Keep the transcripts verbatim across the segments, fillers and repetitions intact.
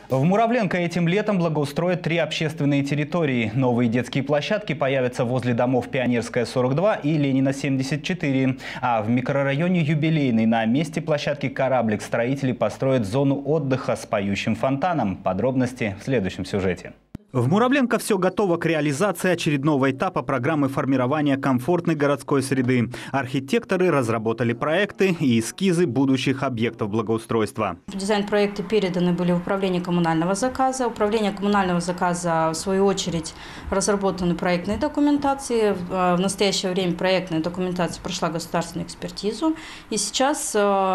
В Муравленко этим летом благоустроят три общественные территории. Новые детские площадки появятся возле домов Пионерская, сорок два и Ленина, семьдесят четыре. А в микрорайоне Юбилейный на месте площадки «Кораблик» строители построят зону отдыха с поющим фонтаном. Подробности в следующем сюжете. В Муравленко все готово к реализации очередного этапа программы формирования комфортной городской среды. Архитекторы разработали проекты и эскизы будущих объектов благоустройства. Дизайн-проекты переданы были в управление коммунального заказа. Управление коммунального заказа, в свою очередь, разработаны проектные документации. В настоящее время проектная документация прошла государственную экспертизу. И сейчас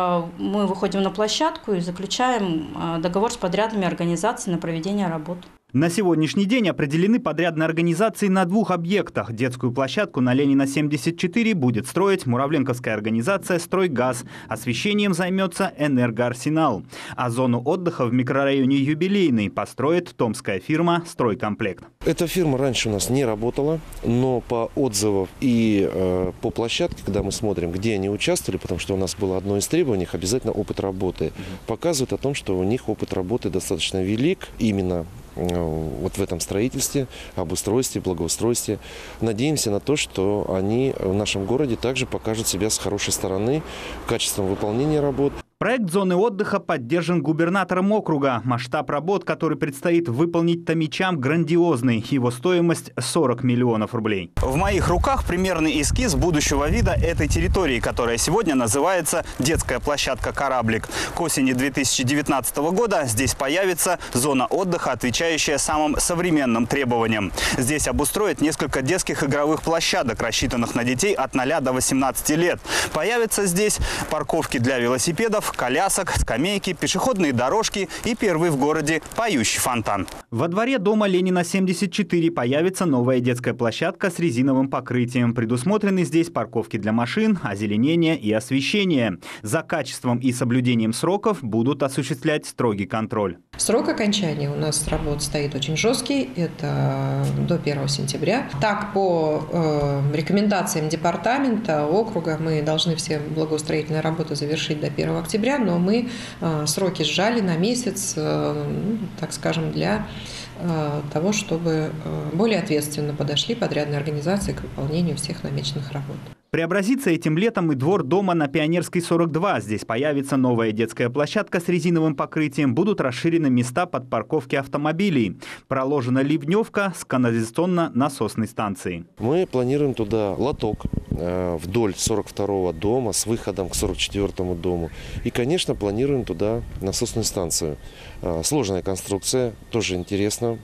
мы выходим на площадку и заключаем договор с подрядными организациями на проведение работ. На сегодняшний день определены подрядные организации на двух объектах. Детскую площадку на Ленина, семьдесят четыре будет строить муравленковская организация «Стройгаз». Освещением займется «Энергоарсенал». А зону отдыха в микрорайоне Юбилейный построит томская фирма «Стройкомплект». Эта фирма раньше у нас не работала, но по отзывам и э, по площадке, когда мы смотрим, где они участвовали, потому что у нас было одно из требований, обязательно опыт работы, показывает о том, что у них опыт работы достаточно велик именно вот в этом строительстве, обустройстве, благоустройстве. Надеемся на то, что они в нашем городе также покажут себя с хорошей стороны, качеством выполнения работ. Проект зоны отдыха поддержан губернатором округа. Масштаб работ, который предстоит выполнить томичам, грандиозный. Его стоимость сорок миллионов рублей. В моих руках примерный эскиз будущего вида этой территории, которая сегодня называется детская площадка «Кораблик». К осени две тысячи девятнадцатого года здесь появится зона отдыха, отвечающая самым современным требованиям. Здесь обустроят несколько детских игровых площадок, рассчитанных на детей от ноля до восемнадцати лет. Появятся здесь парковки для велосипедов, колясок, скамейки, пешеходные дорожки и первый в городе поющий фонтан. Во дворе дома Ленина, семьдесят четыре появится новая детская площадка с резиновым покрытием. Предусмотрены здесь парковки для машин, озеленение и освещение. За качеством и соблюдением сроков будут осуществлять строгий контроль. Срок окончания у нас работ стоит очень жесткий, это до первого сентября. Так, по э, рекомендациям департамента округа мы должны все благоустроительные работы завершить до первого октября, но мы э, сроки сжали на месяц, э, так скажем, для э, того, чтобы э, более ответственно подошли подрядные организации к выполнению всех намеченных работ. Преобразится этим летом и двор дома на Пионерской, сорок два. Здесь появится новая детская площадка с резиновым покрытием. Будут расширены места под парковки автомобилей. Проложена ливневка с канализационно-насосной станцией. Мы планируем туда лоток э, вдоль сорок второго дома с выходом к сорок четвёртому дому. И, конечно, планируем туда насосную станцию. Э, сложная конструкция, тоже интересно.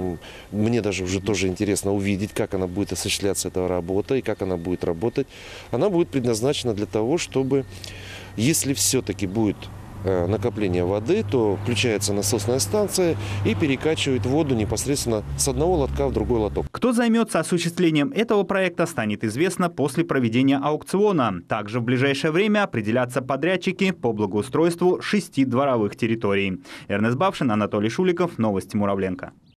Мне даже уже тоже интересно увидеть, как она будет осуществляться, эта работа, и как она будет работать. Она будет предназначена для того, чтобы, если все-таки будет накопление воды, то включается насосная станция и перекачивает воду непосредственно с одного лотка в другой лоток. Кто займется осуществлением этого проекта, станет известно после проведения аукциона. Также в ближайшее время определятся подрядчики по благоустройству шести дворовых территорий. Эрнест Бавшин, Анатолий Шуликов. Новости Муравленко.